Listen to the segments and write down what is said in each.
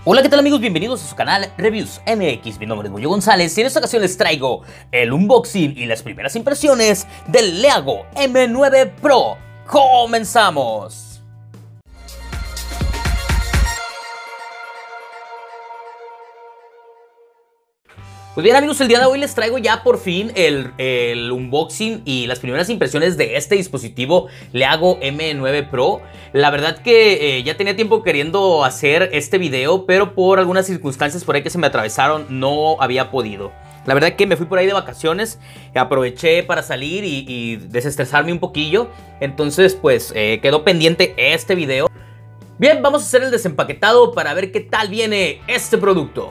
Hola, ¿qué tal amigos? Bienvenidos a su canal Reviews MX. Mi nombre es Moyo González y en esta ocasión les traigo el unboxing y las primeras impresiones del Leago M9 Pro. ¡Comenzamos! Pues bien amigos, el día de hoy les traigo ya por fin el unboxing y las primeras impresiones de este dispositivo Leago M9 Pro. La verdad que ya tenía tiempo queriendo hacer este video, pero por algunas circunstancias por ahí que se me atravesaron no había podido. La verdad que me fui por ahí de vacaciones, aproveché para salir y desestresarme un poquillo. Entonces pues quedó pendiente este video. Bien, vamos a hacer el desempaquetado para ver qué tal viene este producto.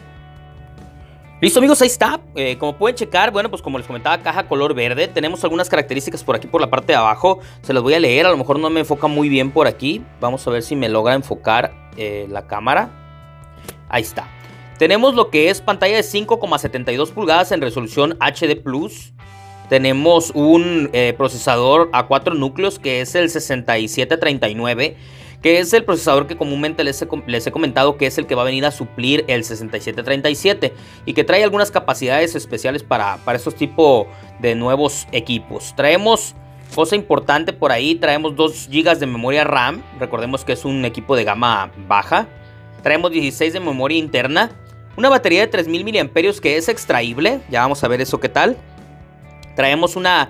Listo amigos, ahí está. Como pueden checar, bueno, pues como les comentaba, caja color verde. Tenemos algunas características por aquí por la parte de abajo. Se las voy a leer, a lo mejor no me enfoca muy bien por aquí. Vamos a ver si me logra enfocar la cámara. Ahí está. Tenemos lo que es pantalla de 5,72 pulgadas en resolución HD+. Tenemos un procesador a 4 núcleos que es el 6739. Que es el procesador que comúnmente les he comentado que es el que va a venir a suplir el 6737 y que trae algunas capacidades especiales para estos tipos de nuevos equipos. Traemos, cosa importante por ahí, traemos 2 GB de memoria RAM, recordemos que es un equipo de gama baja. Traemos 16 de memoria interna, una batería de 3000 mAh que es extraíble, ya vamos a ver eso qué tal. Traemos una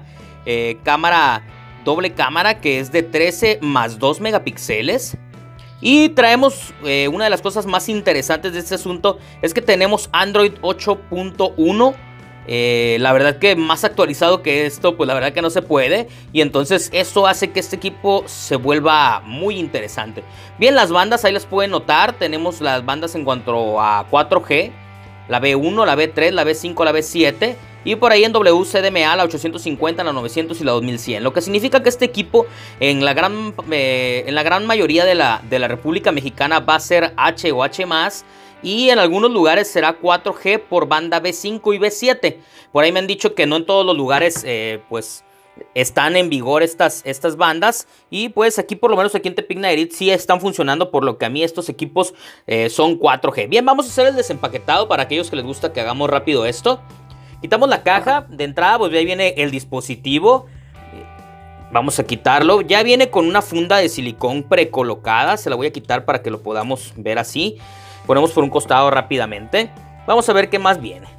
doble cámara que es de 13 más 2 megapíxeles. Y traemos una de las cosas más interesantes de este asunto es que tenemos Android 8.1. La verdad que más actualizado que esto, pues la verdad que no se puede. Y entonces eso hace que este equipo se vuelva muy interesante. Bien, las bandas ahí las pueden notar. Tenemos las bandas en cuanto a 4G. La B1, la B3, la B5, la B7. Y por ahí en WCDMA la 850, la 900 y la 2100. Lo que significa que este equipo en la gran mayoría de la República Mexicana va a ser H o H+. Y en algunos lugares será 4G por banda B5 y B7. Por ahí me han dicho que no en todos los lugares pues están en vigor estas bandas. Y pues aquí por lo menos aquí en Tepic Nayarit sí están funcionando, por lo que a mí estos equipos son 4G. Bien, vamos a hacer el desempaquetado para aquellos que les gusta que hagamos rápido esto. Quitamos la caja, de entrada pues ahí viene el dispositivo. Vamos a quitarlo, ya viene con una funda de silicón precolocada. Se la voy a quitar para que lo podamos ver así. Ponemos por un costado rápidamente. Vamos a ver qué más viene.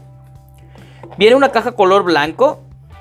Viene una caja color blanco.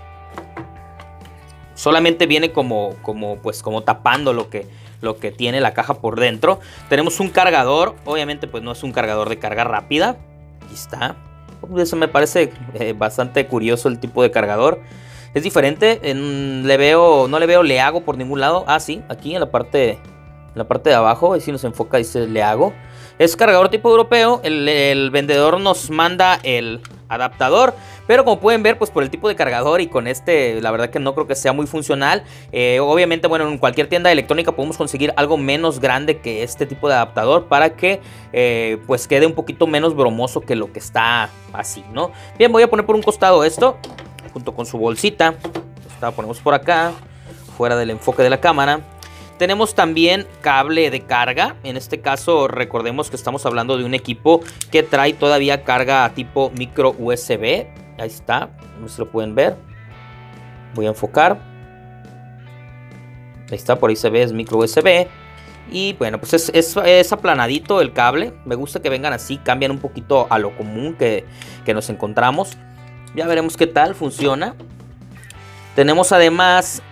Solamente viene como tapando lo que tiene la caja por dentro. Tenemos un cargador, obviamente pues no es un cargador de carga rápida. Aquí está. Eso me parece bastante curioso el tipo de cargador. Es diferente. No le veo Leago por ningún lado. Ah, sí, aquí en la parte de abajo. Ahí sí nos enfoca, dice Leago. Es cargador tipo europeo. El vendedor nos manda el adaptador. Pero como pueden ver, pues por el tipo de cargador y con la verdad que no creo que sea muy funcional. Obviamente, bueno, en cualquier tienda de electrónica podemos conseguir algo menos grande que este tipo de adaptador para que pues quede un poquito menos bromoso que lo que está así, ¿no? Bien, voy a poner por un costado esto, junto con su bolsita. La ponemos por acá, fuera del enfoque de la cámara. Tenemos también cable de carga. En este caso recordemos que estamos hablando de un equipo que trae todavía carga tipo micro USB. Ahí está, no sé si lo pueden ver. Voy a enfocar. Ahí está, por ahí se ve, es micro USB. Y bueno, pues es aplanadito el cable. Me gusta que vengan así, cambian un poquito a lo común que nos encontramos. Ya veremos qué tal funciona. Tenemos además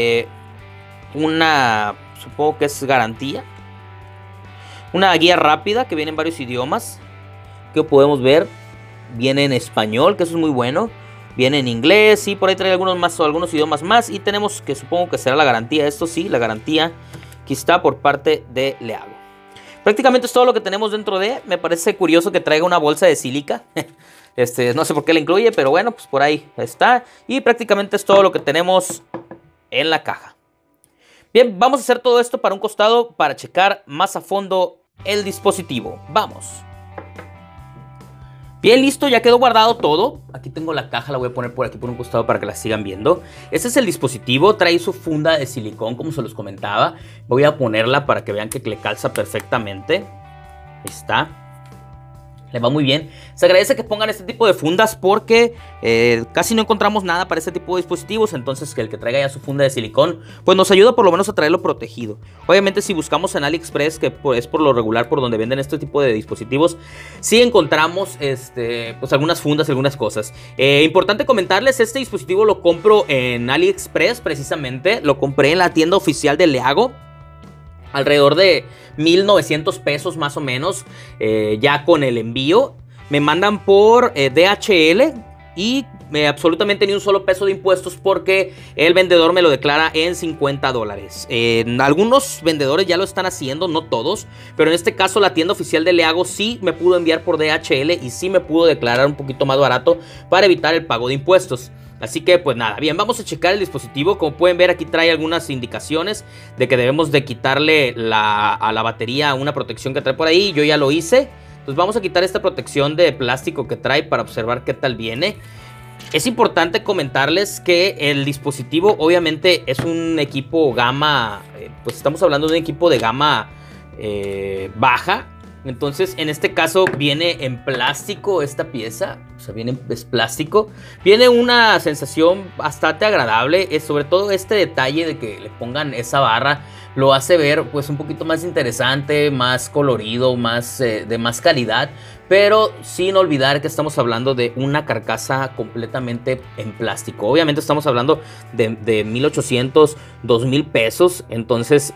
supongo que es garantía. Una guía rápida que viene en varios idiomas. Que podemos ver. Viene en español, que eso es muy bueno. Viene en inglés y por ahí trae algunos idiomas más. Y tenemos que supongo que será la garantía. Esto sí, la garantía. Aquí está por parte de Leago. Prácticamente es todo lo que tenemos dentro de. Me parece curioso que traiga una bolsa de sílica. No sé por qué la incluye, pero bueno, pues por ahí está. Y prácticamente es todo lo que tenemos en la caja. Bien, vamos a hacer todo esto para un costado para checar más a fondo el dispositivo. Vamos. Bien, listo, ya quedó guardado todo. Aquí tengo la caja, la voy a poner por aquí por un costado para que la sigan viendo. Este es el dispositivo, trae su funda de silicón como se los comentaba. Voy a ponerla para que vean que le calza perfectamente. Ahí está. Le va muy bien. Se agradece que pongan este tipo de fundas porque casi no encontramos nada para este tipo de dispositivos. Entonces que el que traiga ya su funda de silicón pues nos ayuda por lo menos a traerlo protegido. Obviamente si buscamos en AliExpress, que es por lo regular por donde venden este tipo de dispositivos, sí encontramos pues algunas fundas, algunas cosas. Importante comentarles, este dispositivo lo compro en AliExpress precisamente. Lo compré en la tienda oficial de Leago. Alrededor de 1,900 pesos más o menos, ya con el envío. Me mandan por DHL y absolutamente ni un solo peso de impuestos porque el vendedor me lo declara en $50. Algunos vendedores ya lo están haciendo, no todos, pero en este caso la tienda oficial de Leago sí me pudo enviar por DHL y sí me pudo declarar un poquito más barato para evitar el pago de impuestos. Así que pues nada, bien, vamos a checar el dispositivo. Como pueden ver, aquí trae algunas indicaciones de que debemos de quitarle a la batería una protección que trae por ahí. Yo ya lo hice. Entonces vamos a quitar esta protección de plástico que trae para observar qué tal viene. Es importante comentarles que el dispositivo obviamente es un equipo gama, pues estamos hablando de un equipo de gama baja. Entonces en este caso viene en plástico esta pieza, o sea, es plástico. Viene una sensación bastante agradable, sobre todo este detalle de que le pongan esa barra lo hace ver pues un poquito más interesante, más colorido, de más calidad. Pero sin olvidar que estamos hablando de una carcasa completamente en plástico. Obviamente estamos hablando de 1,800, 2,000 pesos. Entonces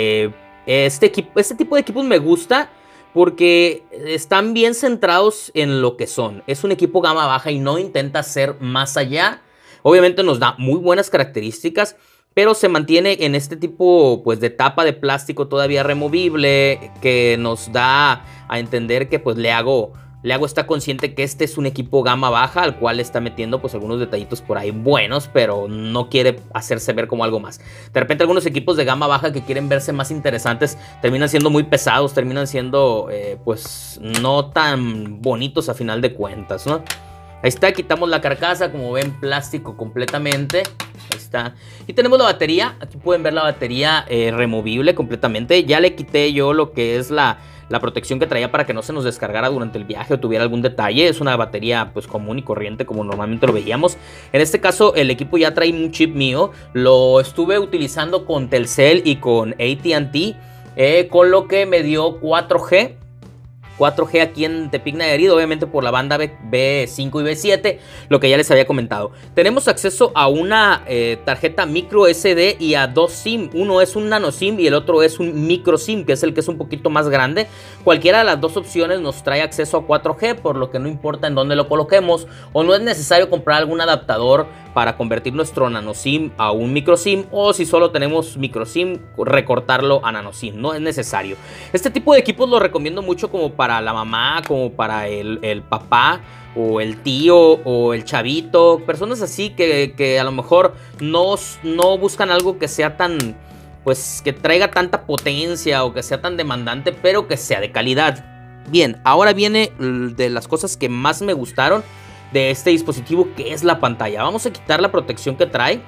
este tipo de equipos me gusta porque están bien centrados en lo que son. Es un equipo gama baja y no intenta ser más allá. Obviamente nos da muy buenas características, pero se mantiene en este tipo pues de tapa de plástico todavía removible, que nos da a entender que pues Leago está consciente que este es un equipo gama baja al cual está metiendo pues algunos detallitos por ahí buenos, pero no quiere hacerse ver como algo más. De repente algunos equipos de gama baja que quieren verse más interesantes terminan siendo muy pesados, terminan siendo pues no tan bonitos a final de cuentas, ¿no? Ahí está, quitamos la carcasa, como ven, plástico completamente. Ahí está. Y tenemos la batería. Aquí pueden ver la batería removible completamente. Ya le quité yo lo que es la protección que traía para que no se nos descargara durante el viaje o tuviera algún detalle. Es una batería pues común y corriente como normalmente lo veíamos. En este caso el equipo ya trae un chip mío. Lo estuve utilizando con Telcel y con AT&T, con lo que me dio 4G aquí en Tepic Nayarit, obviamente por la banda B5 y B7, lo que ya les había comentado. Tenemos acceso a una tarjeta micro SD y a dos SIM. Uno es un nano SIM y el otro es un micro SIM, que es el que es un poquito más grande. Cualquiera de las dos opciones nos trae acceso a 4G, por lo que no importa en dónde lo coloquemos, o no es necesario comprar algún adaptador para convertir nuestro nano SIM a un micro SIM, o si solo tenemos micro SIM, recortarlo a nano SIM. No es necesario. Este tipo de equipos lo recomiendo mucho como para la mamá, como para el papá, o el tío, o el chavito. Personas así que a lo mejor no buscan algo que sea tan, pues que traiga tanta potencia o que sea tan demandante, pero que sea de calidad. Bien, ahora viene de las cosas que más me gustaron de este dispositivo, que es la pantalla. Vamos a quitar la protección que trae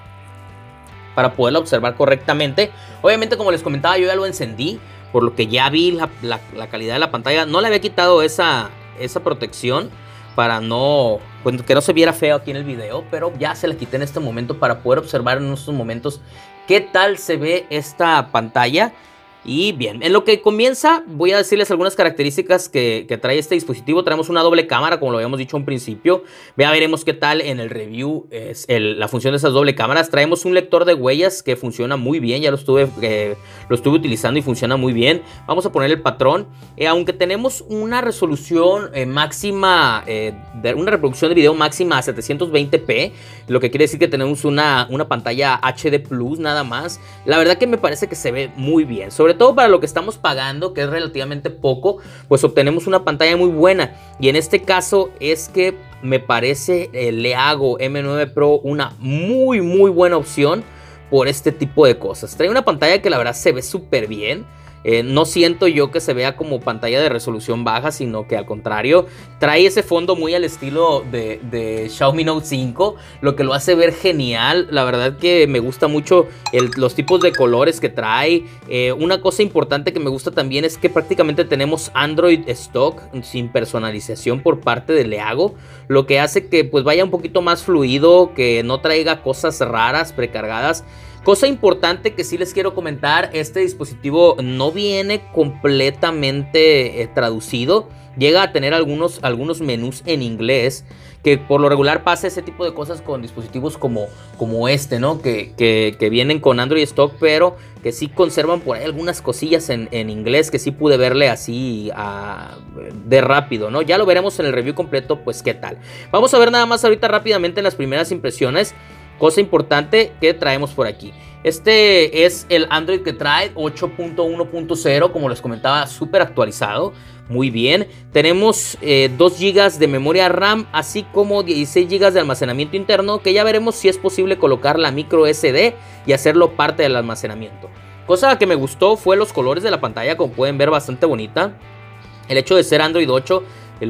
para poderla observar correctamente. Obviamente, como les comentaba, yo ya lo encendí, por lo que ya vi la calidad de la pantalla. No le había quitado esa protección para pues, que no se viera feo aquí en el video, pero ya se la quité en este momento para poder observar en estos momentos qué tal se ve esta pantalla. Y bien, en lo que comienza voy a decirles algunas características que trae este dispositivo. Traemos una doble cámara, como lo habíamos dicho en principio. Ya veremos qué tal en el review es la función de esas doble cámaras. Traemos un lector de huellas que funciona muy bien. Ya lo estuve utilizando y funciona muy bien. Vamos a poner el patrón. Aunque tenemos una resolución máxima, una reproducción de video máxima a 720p, lo que quiere decir que tenemos una pantalla HD Plus nada más. La verdad que me parece que se ve muy bien. Sobre todo para lo que estamos pagando, que es relativamente poco, pues obtenemos una pantalla muy buena. Y en este caso es que me parece el Leago M9 Pro una muy buena opción por este tipo de cosas. Trae una pantalla que la verdad se ve súper bien. No siento yo que se vea como pantalla de resolución baja, sino que al contrario, trae ese fondo muy al estilo de Xiaomi Note 5, lo que lo hace ver genial. La verdad que me gusta mucho los tipos de colores que trae. Una cosa importante que me gusta también es que prácticamente tenemos Android stock sin personalización por parte de Leago, lo que hace que pues vaya un poquito más fluido, que no traiga cosas raras precargadas. Cosa importante que sí les quiero comentar, este dispositivo no viene completamente traducido. Llega a tener algunos menús en inglés, que por lo regular pasa ese tipo de cosas con dispositivos como este, ¿no? Que vienen con Android stock, pero que sí conservan por ahí algunas cosillas en inglés, que sí pude verle así de rápido, ¿no? Ya lo veremos en el review completo, pues qué tal. Vamos a ver nada más ahorita rápidamente en las primeras impresiones. Cosa importante que traemos por aquí. Este es el Android que trae 8.1.0, como les comentaba, súper actualizado. Muy bien. Tenemos 2 GB de memoria RAM, así como 16 GB de almacenamiento interno, que ya veremos si es posible colocar la micro SD y hacerlo parte del almacenamiento. Cosa que me gustó fue los colores de la pantalla, como pueden ver, bastante bonita. El hecho de ser Android 8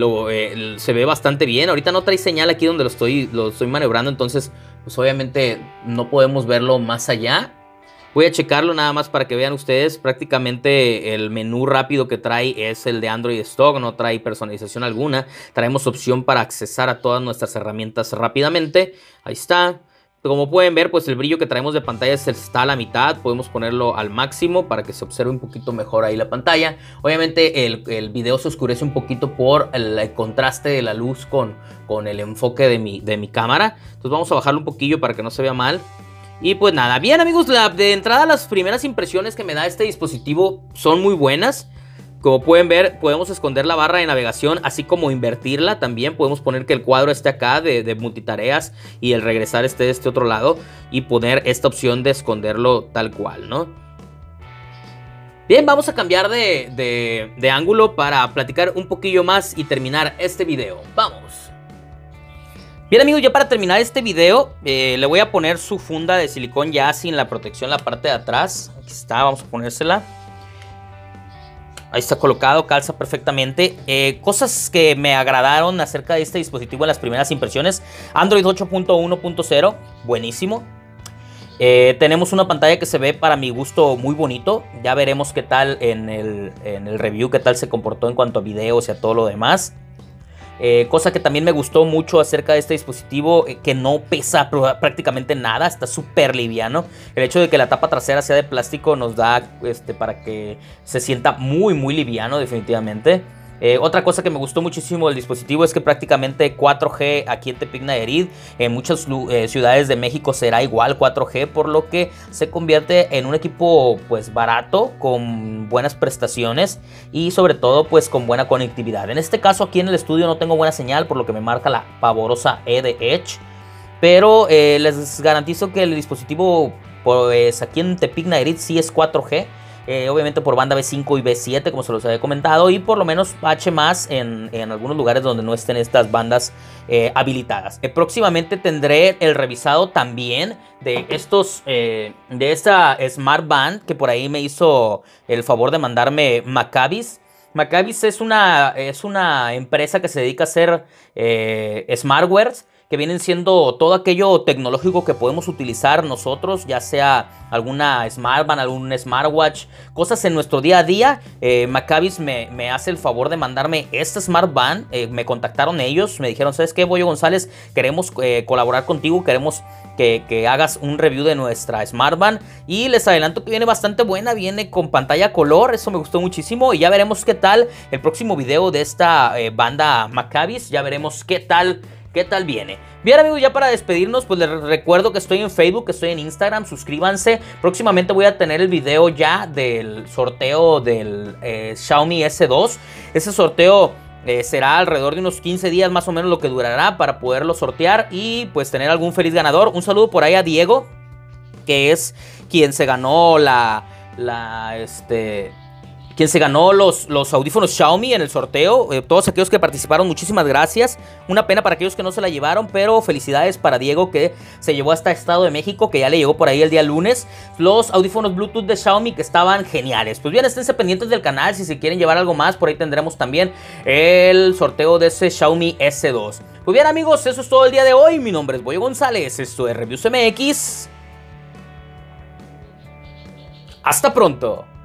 se ve bastante bien. Ahorita no trae señal aquí donde lo estoy maniobrando, entonces pues obviamente no podemos verlo más allá. Voy a checarlo nada más para que vean ustedes. Prácticamente el menú rápido que trae es el de Android Stock, no trae personalización alguna. Traemos opción para accesar a todas nuestras herramientas rápidamente. Ahí está. Como pueden ver, pues el brillo que traemos de pantalla está a la mitad. Podemos ponerlo al máximo para que se observe un poquito mejor ahí la pantalla. Obviamente el video se oscurece un poquito por el contraste de la luz con el enfoque de mi cámara. Entonces vamos a bajarlo un poquillo para que no se vea mal. Y pues nada, bien amigos, de entrada las primeras impresiones que me da este dispositivo son muy buenas. Como pueden ver, podemos esconder la barra de navegación, así como invertirla también. Podemos poner que el cuadro esté acá de multitareas y el regresar esté de este otro lado, y poner esta opción de esconderlo tal cual, ¿no? Bien, vamos a cambiar de ángulo para platicar un poquillo más y terminar este video. ¡Vamos! Bien amigos, ya para terminar este video, le voy a poner su funda de silicón ya sin la protección en la parte de atrás. Aquí está, vamos a ponérsela. Ahí está colocado, calza perfectamente. Cosas que me agradaron acerca de este dispositivo en las primeras impresiones. Android 8.1.0, buenísimo. Tenemos una pantalla que se ve para mi gusto muy bonito. Ya veremos qué tal en el review, qué tal se comportó en cuanto a videos y a todo lo demás. Cosa que también me gustó mucho acerca de este dispositivo, que no pesa prácticamente nada, está súper liviano. El hecho de que la tapa trasera sea de plástico nos da para que se sienta muy muy liviano definitivamente. Otra cosa que me gustó muchísimo del dispositivo es que prácticamente 4G aquí en Tepic Nayarit, en muchas ciudades de México será igual 4G, por lo que se convierte en un equipo pues barato, con buenas prestaciones y sobre todo pues con buena conectividad. En este caso aquí en el estudio no tengo buena señal, por lo que me marca la pavorosa E de Edge, pero les garantizo que el dispositivo pues aquí en Tepic Nayarit sí es 4G. Obviamente por banda B5 y B7, como se los había comentado, y por lo menos H+ en algunos lugares donde no estén estas bandas habilitadas. Próximamente tendré el revisado también de esta Smart Band, que por ahí me hizo el favor de mandarme Maccabees. Maccabees es una empresa que se dedica a hacer smartwares, que vienen siendo todo aquello tecnológico que podemos utilizar nosotros, ya sea alguna smartband, algún smartwatch, cosas en nuestro día a día. Maccabees me hace el favor de mandarme esta smartband. Me contactaron ellos, me dijeron, ¿sabes qué, Bollo González? Queremos colaborar contigo, queremos que hagas un review de nuestra smartband, y les adelanto que viene bastante buena, viene con pantalla color, eso me gustó muchísimo, y ya veremos qué tal el próximo video de esta banda Maccabees, ya veremos qué tal viene. Bien amigos, ya para despedirnos, pues les recuerdo que estoy en Facebook, que estoy en Instagram, suscríbanse. Próximamente voy a tener el video ya del sorteo del Xiaomi S2. Ese sorteo será alrededor de unos 15 días más o menos lo que durará para poderlo sortear y pues tener algún feliz ganador. Un saludo por ahí a Diego, que es quien se ganó quien se ganó los audífonos Xiaomi en el sorteo. Todos aquellos que participaron, muchísimas gracias. Una pena para aquellos que no se la llevaron, pero felicidades para Diego, que se llevó hasta Estado de México, que ya le llegó por ahí el día lunes. Los audífonos Bluetooth de Xiaomi, que estaban geniales. Pues bien, esténse pendientes del canal si se quieren llevar algo más. Por ahí tendremos también el sorteo de ese Xiaomi S2. Pues bien, amigos, eso es todo el día de hoy. Mi nombre es Boyo González, esto es Reviews MX. Hasta pronto.